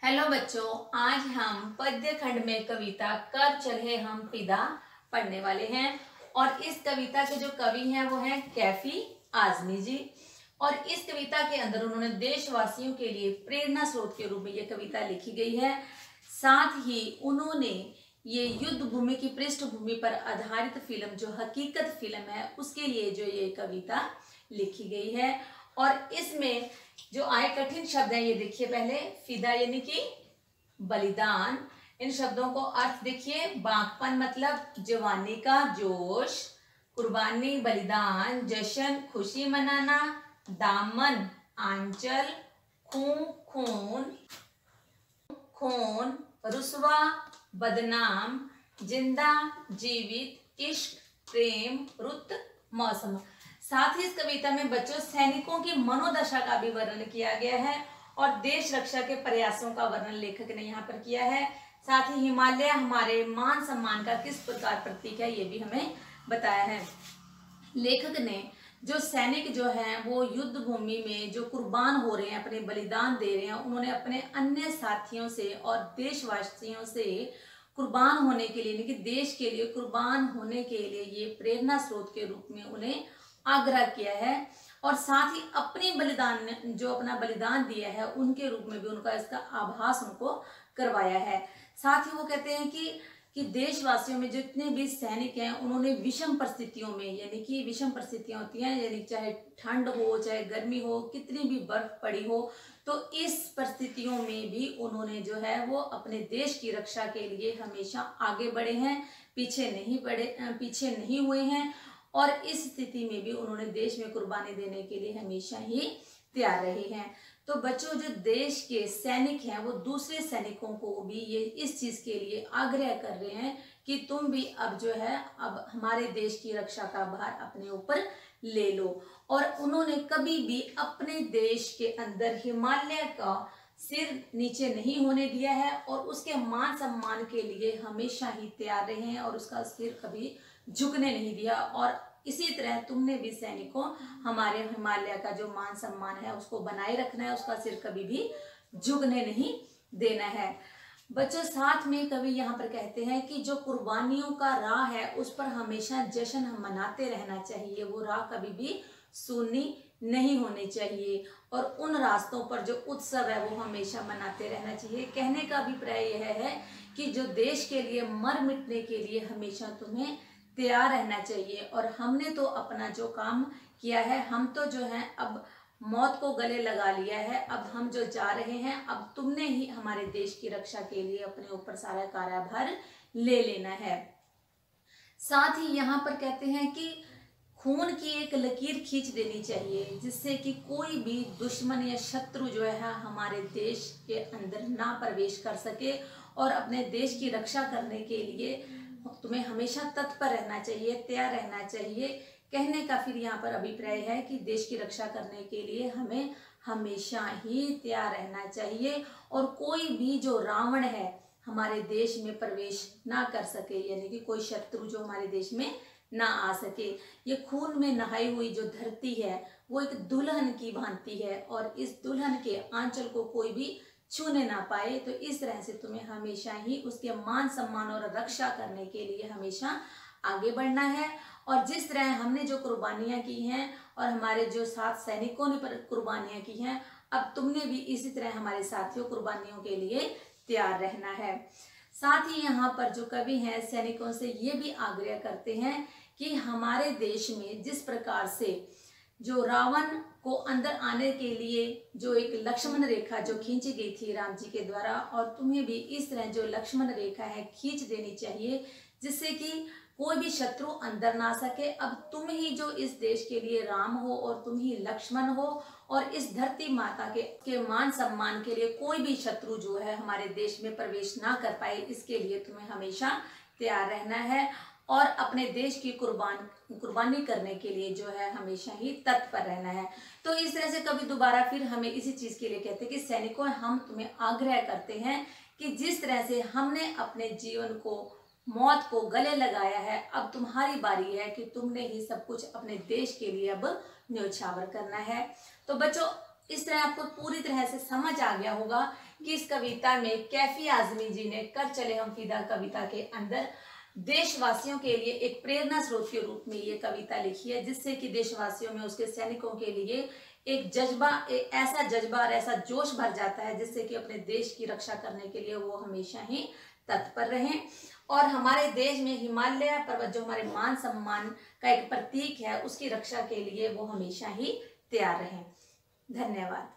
Hello बच्चों, आज हम पद्य खंड में कविता कर चढ़े हम फिदा पढ़ने वाले हैं। और इस कविता के जो कवि हैं वो हैं कैफी आजमी जी। और इस कविता के अंदर उन्होंने देशवासियों के लिए प्रेरणा स्रोत के रूप में ये कविता लिखी गई है। साथ ही उन्होंने ये युद्ध भूमि की पृष्ठभूमि पर आधारित फिल्म जो हकीकत फिल्म है उसके लिए जो ये कविता लिखी गई है। और इसमें जो आए कठिन शब्द हैं ये देखिए। पहले फिदा यानी कि बलिदान। इन शब्दों को अर्थ देखिए। बांकपन मतलब जवानी का जोश, कुर्बानी बलिदान, जश्न खुशी मनाना, दामन आंचल, खून खून खून, रुसवा बदनाम, जिंदा जीवित, इश्क प्रेम, रुत मौसम। साथ ही इस कविता में बच्चों सैनिकों की मनोदशा का भी वर्णन किया गया है और देश रक्षा के प्रयासों का वर्णन लेखक ने यहाँ पर किया है। साथ ही हिमालय हमारे मान सम्मान का किस प्रकार प्रतीक है ये भी हमें बताया है। लेखक ने जो सैनिक जो हैं वो युद्ध भूमि में जो कुर्बान हो रहे हैं, अपने बलिदान दे रहे हैं, उन्होंने अपने अन्य साथियों से और देशवासियों से कुर्बान होने के लिए यानी कि देश के लिए कुर्बान होने के लिए ये प्रेरणा स्रोत के रूप में उन्हें आग्रह किया है। और साथ ही अपनी बलिदान जो अपना बलिदान दिया है उनके रूप में भी उनका इसका आभास उनको करवाया है। साथ ही वो कहते हैं कि देशवासियों में जितने भी सैनिक हैं उन्होंने विषम परिस्थितियों में, यानी कि विषम परिस्थितियां होती हैं, यानी चाहे ठंड हो चाहे गर्मी हो, कितनी भी बर्फ पड़ी हो, तो इस परिस्थितियों में भी उन्होंने जो है वो अपने देश की रक्षा के लिए हमेशा आगे बढ़े हैं, पीछे नहीं हुए हैं। और इस स्थिति में भी उन्होंने देश में कुर्बानी देने के लिए हमेशा ही तैयार रहे हैं। तो बच्चों जो देश के सैनिक हैं वो दूसरे सैनिकों को भी ये इस चीज के लिए आग्रह कर रहे हैं कि तुम भी अब जो है अब हमारे देश की रक्षा का भार अपने ऊपर ले लो। और उन्होंने कभी भी अपने देश के अंदर हिमालय का सिर नीचे नहीं होने दिया है और उसके मान सम्मान के लिए हमेशा ही तैयार रहे हैं और उसका सिर कभी झुकने नहीं दिया। और इसी तरह तुमने भी सैनिकों हमारे हिमालय का जो मान सम्मान है उसको बनाए रखना है, उसका सिर कभी भी झुकने नहीं देना है। बच्चों साथ में कवि यहाँ पर कहते हैं कि जो कुर्बानियों का राह है उस पर हमेशा जश्न हम मनाते रहना चाहिए, वो राह कभी भी सूनी नहीं होनी चाहिए और उन रास्तों पर जो उत्सव है वो हमेशा मनाते रहना चाहिए। कहने का अभिप्राय यह है कि जो देश के लिए मर मिटने के लिए हमेशा तुम्हें तैयार रहना चाहिए। और हमने तो अपना जो काम किया है, हम तो जो है अब मौत को गले लगा लिया है, अब हम जो जा रहे हैं अब तुमने ही हमारे देश की रक्षा के लिए अपने ऊपर सारा कार्यभार ले लेना है। साथ ही यहाँ पर कहते हैं कि खून की एक लकीर खींच देनी चाहिए जिससे कि कोई भी दुश्मन या शत्रु जो है हमारे देश के अंदर ना प्रवेश कर सके। और अपने देश की रक्षा करने के लिए तुम्हें हमेशा तत्पर रहना चाहिए, तैयार रहना चाहिए। कहने का फिर यहाँ पर अभिप्राय है कि देश की रक्षा करने के लिए हमें हमेशा ही तैयार रहना चाहिए और कोई भी जो रावण है हमारे देश में प्रवेश ना कर सके, यानी कि कोई शत्रु जो हमारे देश में ना आ सके। ये खून में नहाई हुई जो धरती है वो एक दुल्हन की भांति है और इस दुल्हन के आंचल को कोई भी छूने ना पाए। तो इस तरह से तुम्हें हमेशा ही उसके मान सम्मान और रक्षा करने के लिए हमेशा आगे बढ़ना है। और जिस तरह हमने जो कुर्बानियां की हैं और हमारे जो साथ सैनिकों ने कुर्बानियां की हैं, अब तुमने भी इसी तरह हमारे साथियों कुर्बानियों के लिए तैयार रहना है। साथ ही यहाँ पर जो कवि हैं सैनिकों से ये भी आग्रह करते हैं कि हमारे देश में जिस प्रकार से जो रावण को अंदर आने के लिए जो एक लक्ष्मण रेखा जो खींची गई थी राम जी के द्वारा, और तुम्हें भी इस तरह जो लक्ष्मण रेखा है खींच देनी चाहिए जिससे कि कोई भी शत्रु अंदर ना सके। अब तुम ही जो इस देश के लिए राम हो और तुम ही लक्ष्मण हो और इस धरती माता के मान सम्मान के लिए कोई भी शत्रु जो है हमारे देश में प्रवेश ना कर पाए, इसके लिए तुम्हें हमेशा तैयार रहना है और अपने देश की कुर्बानी करने के लिए जो है हमेशा ही तत्पर रहना है। तो इस तरह से कभी दोबारा फिर हमें इसी चीज के लिए कहते हैं कि सैनिकों हम तुम्हें आग्रह करते हैं कि जिस तरह से हमने अपने जीवन को मौत को गले लगाया है, अब तुम्हारी बारी है कि तुमने ही सब कुछ अपने देश के लिए अब न्योछावर करना है। तो बच्चों इस तरह आपको पूरी तरह से समझ आ गया होगा कि इस कविता में कैफी आजमी जी ने कर चले हम फिदा कविता के अंदर देशवासियों के लिए एक प्रेरणा स्रोत के रूप में ये कविता लिखी है, जिससे कि देशवासियों में, उसके सैनिकों के लिए एक जज्बा, एक ऐसा जज्बा और ऐसा जोश भर जाता है जिससे कि अपने देश की रक्षा करने के लिए वो हमेशा ही तत्पर रहें और हमारे देश में हिमालय पर्वत जो हमारे मान सम्मान का एक प्रतीक है, उसकी रक्षा के लिए वो हमेशा ही तैयार रहें। धन्यवाद।